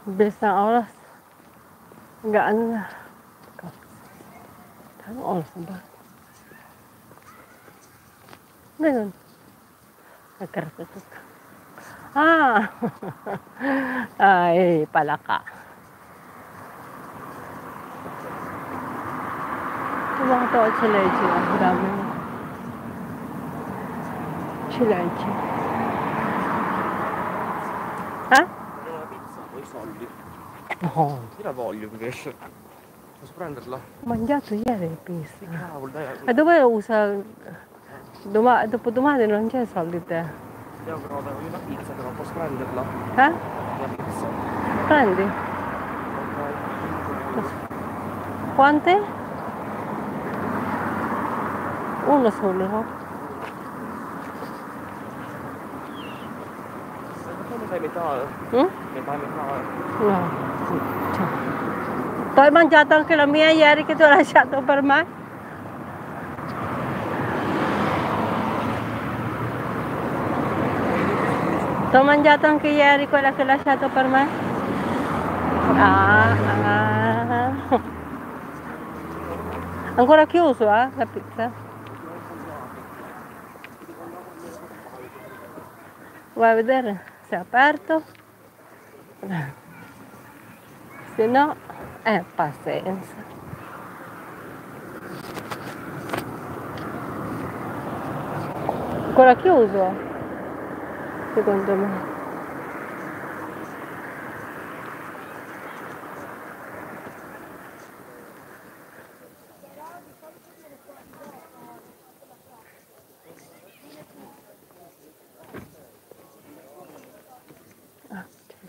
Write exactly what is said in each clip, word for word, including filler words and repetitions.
Bilis ng oras. Hanggang ano na. Anong oras na ba? Ganun. Nagkaratutok. Ah! Ay, palaka. Yung mga to at chileche. Ang dami. Chileche. Ha? No. Io la voglio invece. Posso prenderla? Ho mangiato ieri il pizza. Cavolo, dai. E dove lo usa? Doma- dopo domani non c'è soldi te. Io però voglio una pizza, però posso prenderla? Eh? Una pizza. Prendi? Ok. Quante? Uno solo, no? Come fai metà? Mm? Metà e metà. No. Cioè. Tu hai mangiato anche la mia ieri che ti ho lasciato per me? Tu hai mangiato anche ieri quella che hai lasciato per me? Ah, ah. Ancora chiuso, eh, la pizza? Vai a vedere se è aperto. Se no, eh, pazienza. Ancora chiuso? Secondo me. Ah,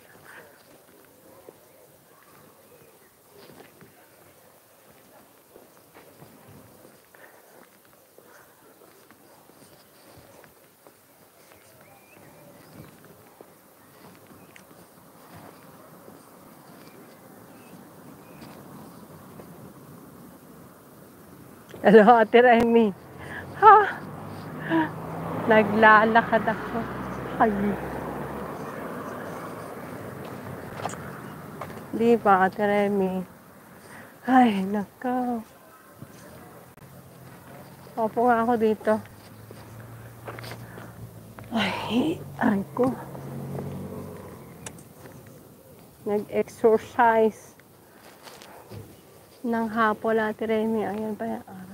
hello, Ate Remy. Ha? Naglalakad ako. Ay. Di ba, Ate Remy? Ay, nakaw. Opo nga ako dito. Ay, ay ko. Nag-exercise ng hapon, Ate Remy. Ayan pa yan.